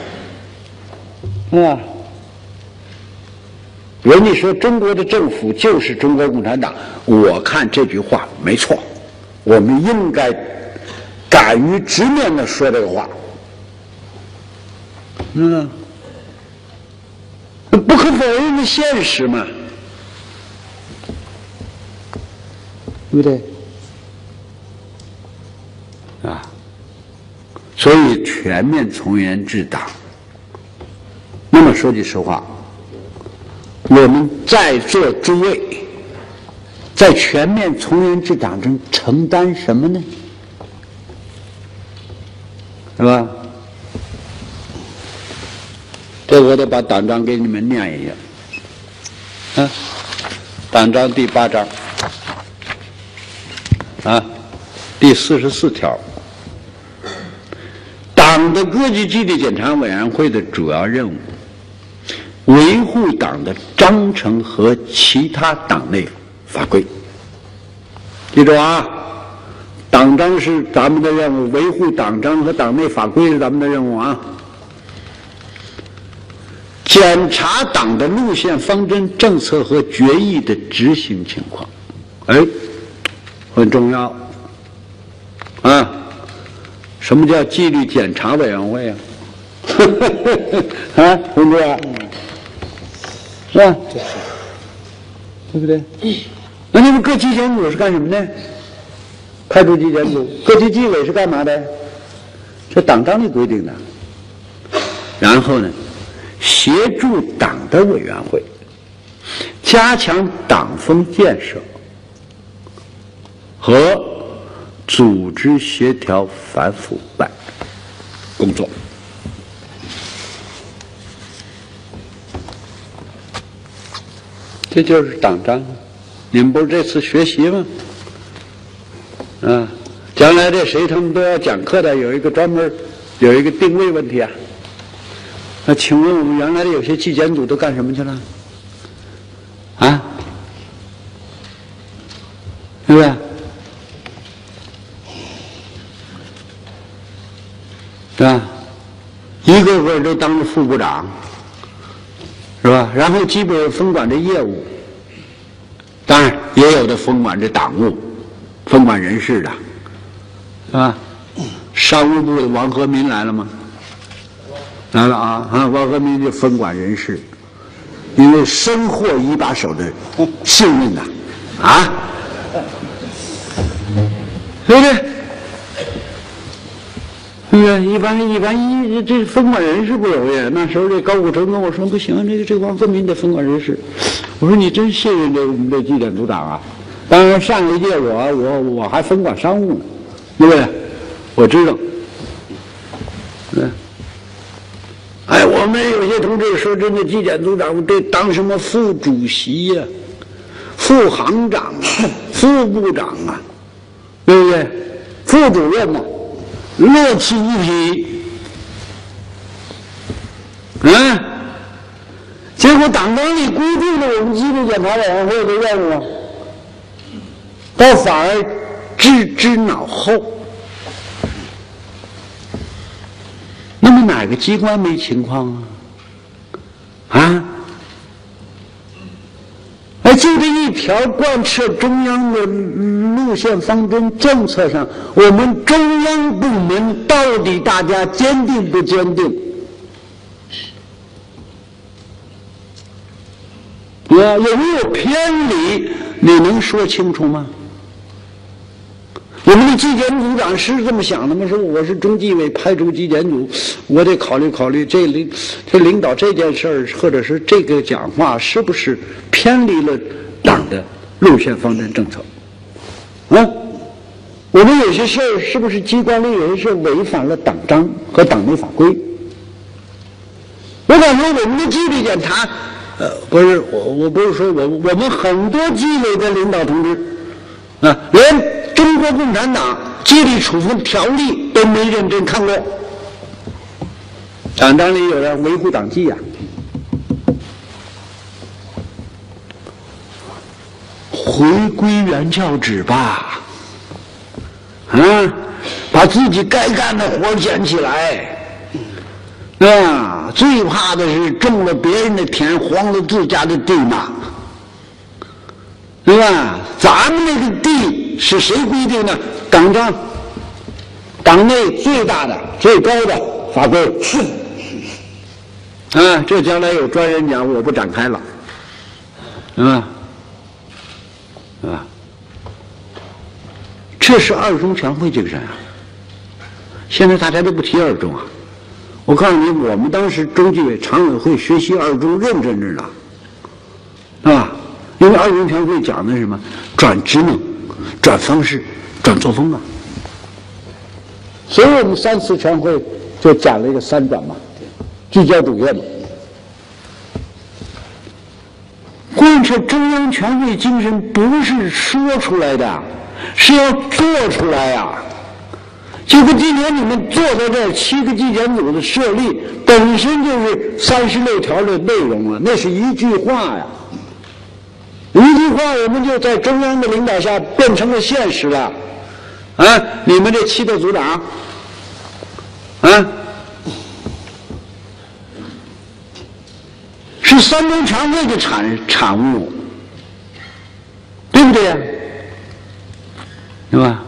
人家说中国的政府就是中国共产党，我看这句话没错，我们应该敢于直面地说这个话。不可否认的现实嘛，对不对？ 所以全面从严治党。那么说句实话，我们在座诸位在全面从严治党中承担什么呢？是吧？这我得把党章给你们念一下。党章第8章第44条，党的各级纪律检查委员会的主要任务，维护党的章程和其他党内法规。记住啊，党章是咱们的任务，维护党章和党内法规是咱们的任务啊。检查党的路线方针、政策和决议的执行情况，很重要啊！什么叫纪律检查委员会啊？同志啊，是吧？对不对？那你们各纪检组是干什么呢？派出纪检组，各级纪委是干嘛的？这党章里规定的。然后呢，协助党的委员会加强党风建设和组织协调反腐败工作。这就是党章，你们不是这次学习吗？将来这谁他们都要讲课的，有一个专门有一个定位问题啊。那请问我们原来的有些纪检组都干什么去了？对不对？是吧？一个个都当了副部长，是吧？然后基本分管着业务，当然也有的分管着党务，分管人事的，是吧？商务部的王和民来了吗？来了王和民就分管人事，因为深获一把手的信任呐，对不对？一般这分管人事不容易。那时候这高虎城跟我说不行，这王和民得分管人事。我说你真信任我们这纪检组长啊？当然上一届我还分管商务呢，对不对？我知道，我们有些同志说真的，纪检组长这当什么副主席呀、副行长啊、副部长啊，对不对？副主任呐，乐此不疲。结果党章里规定了我们纪律检查委员会的任务，倒反而置之脑后。那么哪个机关没情况就这一条贯彻中央的路线方针政策上，我们中央部门到底大家坚定不坚定？有没有偏离？你能说清楚吗？我们的纪检组长是这么想的吗？说我是中纪委派出纪检组，我得考虑考虑这领导这件事儿，或者是这个讲话是不是偏离了党的路线方针政策？我们有些事儿是不是机关里有些事违反了党章和党内法规？我感觉我们的纪律检查，不是我不是说我们很多纪委的领导同志连中国共产党纪律处分条例都没认真看过。党章里有人维护党纪呀，回归原教旨吧，把自己该干的活捡起来。最怕的是种了别人的田，荒了自家的地嘛，对吧？咱们那个地是谁规定的？党章，党内最大的、最高的法规。这将来有专人讲，我不展开了，这是二中全会精神啊！ 现在大家都不提二中啊。我告诉你，我们当时中纪委常委会学习二中认真着呢，啊，因为二中全会讲的是什么？转职能、转方式、转作风啊。所以我们3次全会就讲了一个3转嘛，聚焦主业嘛。贯彻中央全会精神不是说出来的，是要做出来呀。就跟今天你们坐在这儿7个纪检组的设立，本身就是36条的内容啊，那是一句话呀。一句话我们就在中央的领导下变成了现实了。啊，你们这7个组长，啊，是3中全会的产物，对不对呀？对吧？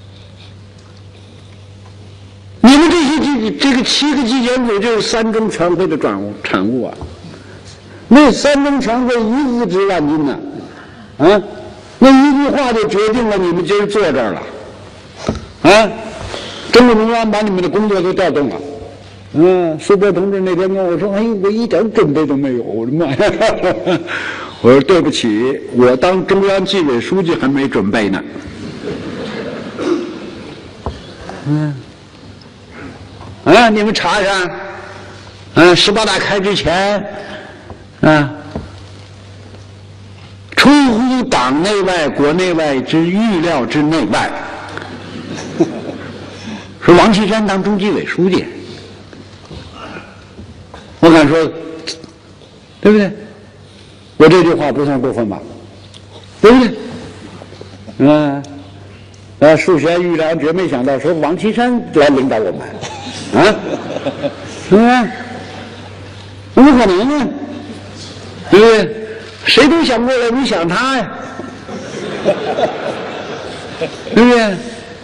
你们这个7个纪检组就是3中全会的产物啊！那3中全会一字值万金呢，啊，那一句话就决定了你们今儿坐这儿了，啊，中共中央把你们的工作都调动了。苏波同志那天跟我说：“哎，我一点准备都没有。”我的妈呀！我说对不起，我当中央纪委书记还没准备呢。你们查查，18大开之前，出乎党内外、国内外之预料之内外，说王岐山当中纪委书记，我敢说，对不对？我这句话不算过分吧？对不对？数学预料绝没想到说王岐山来领导我们。是不是？怎么可能呢？对不对？谁都想过来，你想他呀？对不对？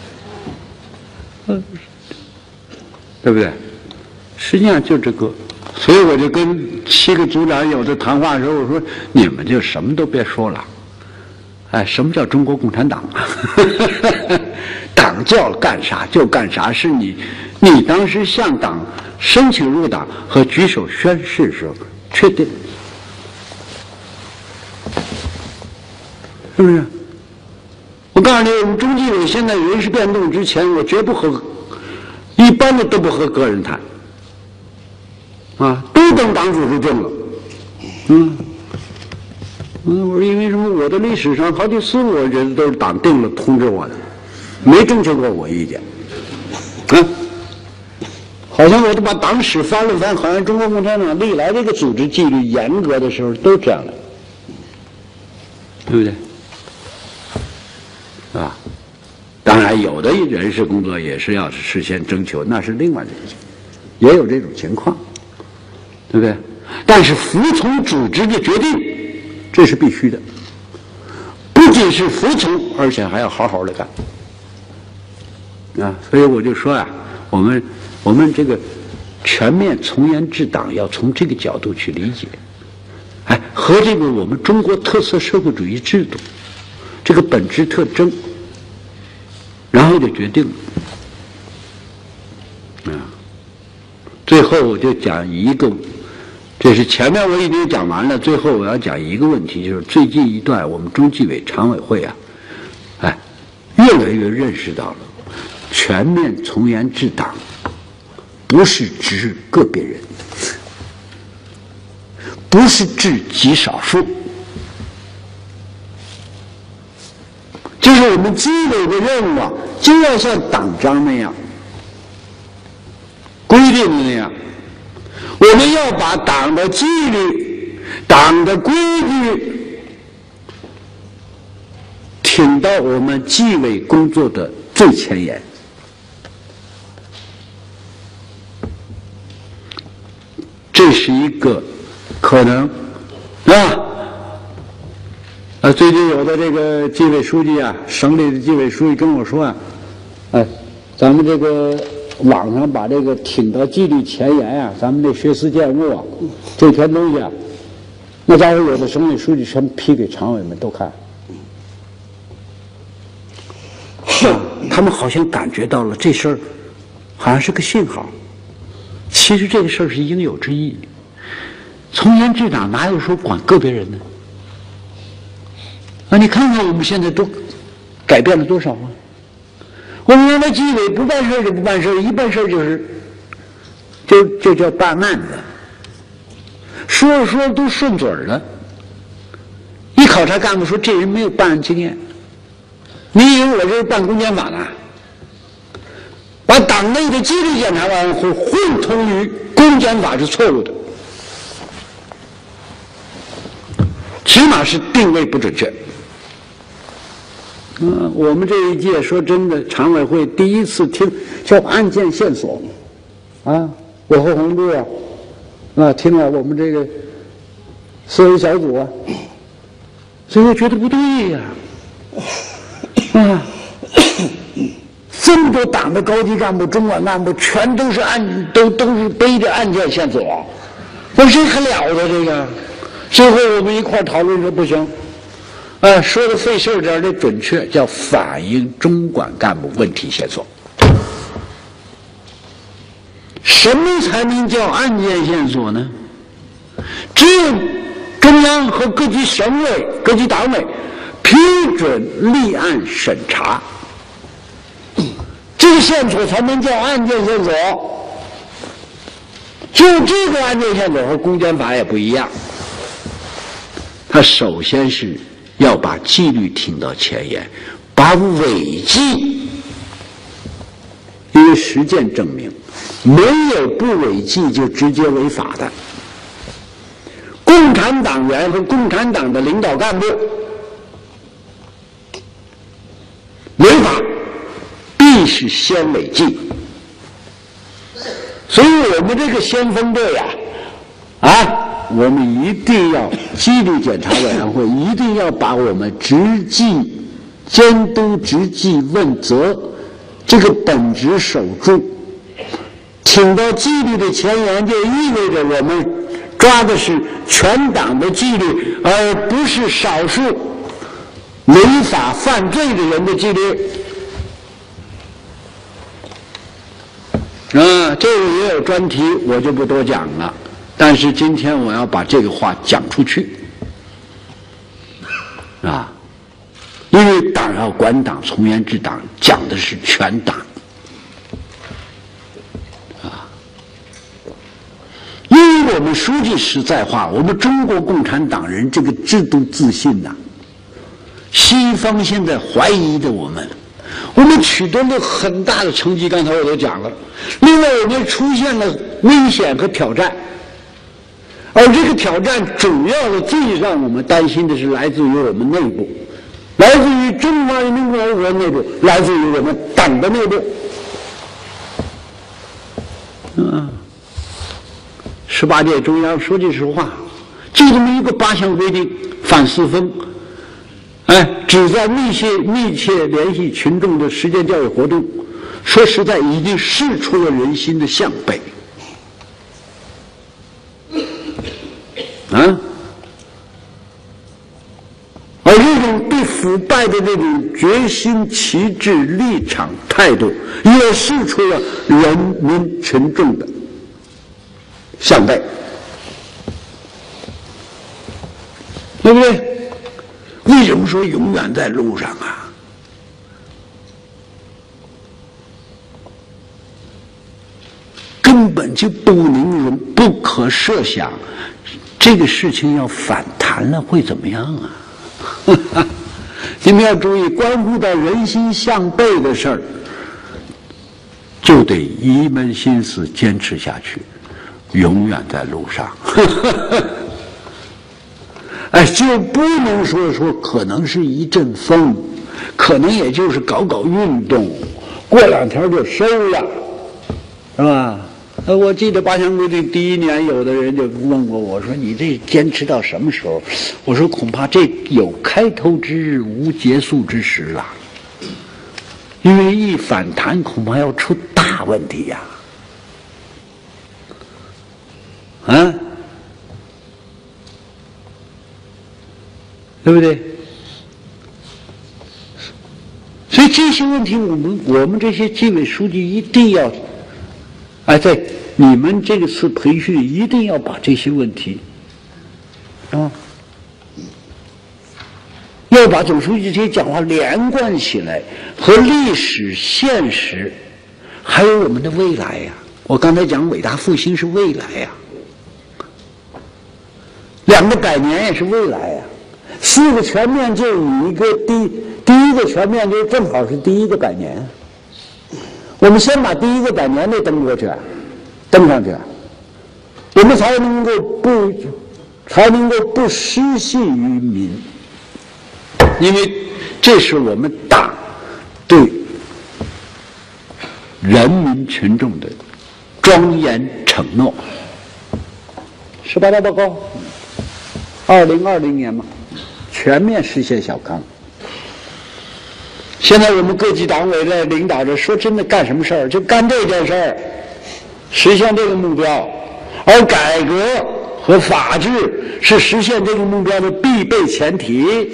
对不对？实际上就这个，所以我就跟7个组长有的谈话的时候，我说你们就什么都别说了。什么叫中国共产党啊？党叫干啥就干啥，是你当时向党申请入党和举手宣誓时候确定，是不是？我告诉你，我们中纪委现在人事变动之前，我绝不和一般的都不和个人谈，都等党组织定了，我说因为什么？我的历史上好几次，我觉得都是党定了通知我的，没征求过我意见。好像我都把党史翻了翻，好像中国共产党历来这个组织纪律严格的时候都这样的，对不对？当然，有的人事工作也是要事先征求，那是另外的事情，也有这种情况，对不对？但是服从组织的决定，这是必须的，不仅是服从，而且还要好好的干。所以我就说我们这个全面从严治党要从这个角度去理解，和这个我们中国特色社会主义制度这个本质特征，然后就决定了。最后我就讲一个。这是前面我已经讲完了，最后我要讲一个问题，就是最近一段我们中纪委常委会越来越认识到了，全面从严治党不是指个别人，不是治极少数，就是我们纪委的任务就要像党章那样规定的那样。我们要把党的纪律、党的规矩挺到我们纪委工作的最前沿。这是一个可能最近有的这个纪委书记省里的纪委书记跟我说咱们这个网上把这个挺到纪律前沿咱们这学思践务这篇东西那家伙有的省委书记全批给常委们都看，他们好像感觉到了这事儿好像是个信号。其实这个事儿是应有之义。从严治党哪有说管个别人呢？啊，你看看我们现在都改变了多少啊！我们原来纪委不办事就不办事，一办事就叫办案的，说着说着都顺嘴了。一考察干部说这人没有办案经验，你以为我这是办公检法呢？把党内的纪律检查委员会混同于公检法是错误的，起码是定位不准确。我们这一届说真的，常委会第一次听叫案件线索，啊，我和洪志听了我们这个思维小组啊，所以我觉得不对呀，这么多党的高级干部、中管干部，全都是都是背着案件线索，我这可了得这个。最后我们一块讨论说不行，说的费事点的准确，叫反映中管干部问题线索。什么才能叫案件线索呢？只有中央和各级省委、各级党委批准立案审查，这个线索才能叫案件线索。就这个案件线索和公检法也不一样，它首先是要把纪律挺到前沿，把违纪，因为实践证明没有不违纪就直接违法的。共产党员和共产党的领导干部违法必是先违纪，所以我们这个先锋队我们一定要纪律检查委员会一定要把我们执纪监督、执纪问责这个本质守住。挺到纪律的前沿，就意味着我们抓的是全党的纪律，而不是少数违法犯罪的人的纪律。这个也有专题，我就不多讲了。但是今天我要把这个话讲出去，因为党要管党，从严治党，讲的是全党，因为我们书记实在话，我们中国共产党人这个制度自信西方现在怀疑的我们取得了很大的成绩，刚才我都讲了。另外，我们出现了危险和挑战。而这个挑战主要的最让我们担心的是来自于我们内部，来自于中华人民共和国内部，来自于我们党的内部。18届中央说句实话，就这么一个8项规定，反四风，旨在密切联系群众的实践教育活动，说实在已经试出了人心的向北。而这种对腐败的这种决心、旗帜、立场、态度，也示出了人民群众的向背，对不对？为什么说永远在路上根本就不能容，不可设想，这个事情要反弹了会怎么样你们要注意，关乎到人心向背的事儿，就得一门心思坚持下去，永远在路上就不能说可能是一阵风，可能也就是搞运动，过2天就收了，是吧？我记得8项规定第1年，有的人就问过我说：“你这坚持到什么时候？”我说：“恐怕这有开头之日，无结束之时了。因为一反弹，恐怕要出大问题呀！对不对？所以这些问题，我们这些纪委书记一定要哎，在你们这个次培训一定要把这些问题啊，要把总书记这些讲话连贯起来，和历史、现实，还有我们的未来呀。我刚才讲伟大复兴是未来呀，2个100年也是未来呀，4个全面就有一个第一个全面就正好是第1个100年。我们先把第1个100年得登过去，登上去，我们才能够不失信于民，因为这是我们党对人民群众的庄严承诺。18大报告，2020年嘛，全面实现小康。现在我们各级党委在领导着，说真的，干什么事儿就干这件事儿，实现这个目标。而改革和法治是实现这个目标的必备前提，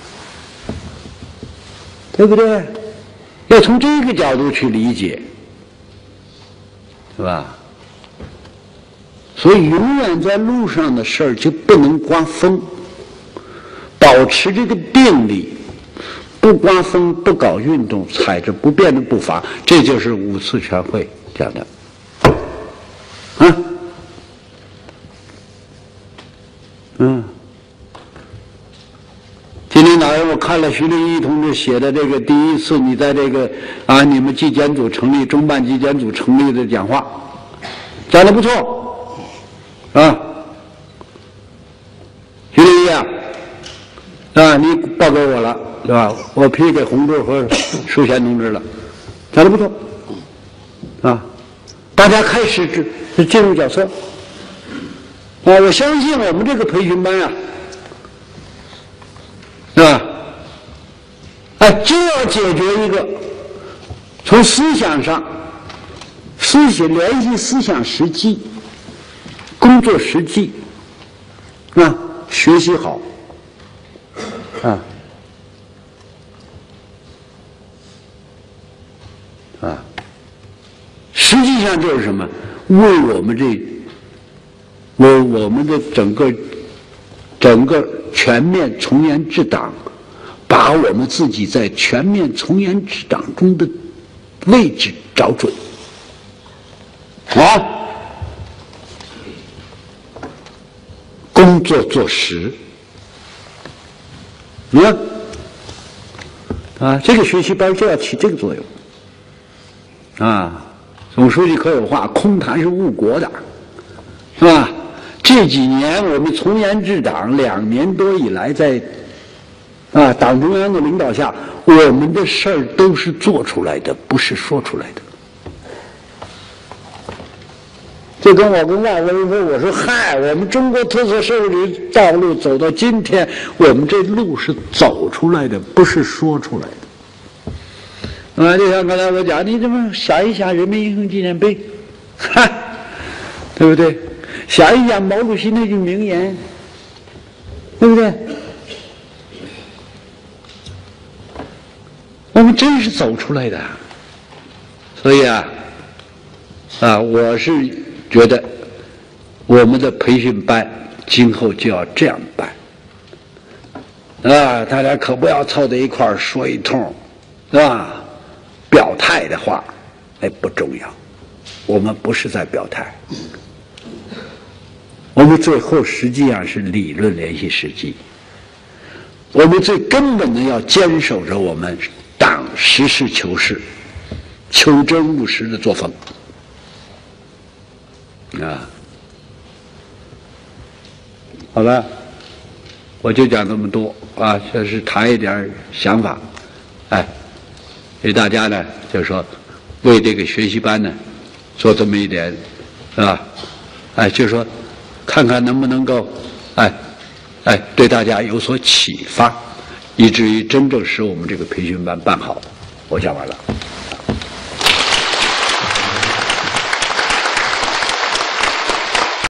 对不对？要从这个角度去理解，是吧？所以永远在路上的事儿就不能刮风，保持这个定力，不刮风，不搞运动，踩着不变的步伐，这就是5次全会讲的。今天早上我看了徐立一同志写的这个第1次你在这个你们纪检组成立中办纪检组成立的讲话，讲得不错徐立一你报给我了对吧？我批给洪志和舒贤同志了，讲得不错大家开始进入角色我相信我们这个培训班是吧？就要解决一个从思想上联系思想实际、工作实际学习好实际上就是什么？为我们我们的整个全面从严治党，把我们自己在全面从严治党中的位置找准工作做实。你看这个学习班就要起这个作用总书记可有话，空谈是误国的，是吧？这几年我们从严治党2年多以来，在党中央的领导下，我们的事儿都是做出来的，不是说出来的。就跟我跟外国人说，我说嗨，我们中国特色社会主义道路走到今天，我们这路是走出来的，不是说出来的。就像刚才我讲，你怎么想一想人民英雄纪念碑，对不对？想一想毛主席那句名言，对不对？我们真是走出来的。所以我是觉得我们的培训班今后就要这样办大家可不要凑在一块儿说一通，是吧？表态的话，不重要，我们不是在表态，我们最后实际上是理论联系实际，我们最根本的要坚守着我们党实事求是、求真务实的作风好了，我就讲这么多就是谈一点想法，给大家呢，就是说为这个学习班呢做这么一点，是吧？就是说看看能不能够对大家有所启发，以至于真正使我们这个培训班办好。我讲完了。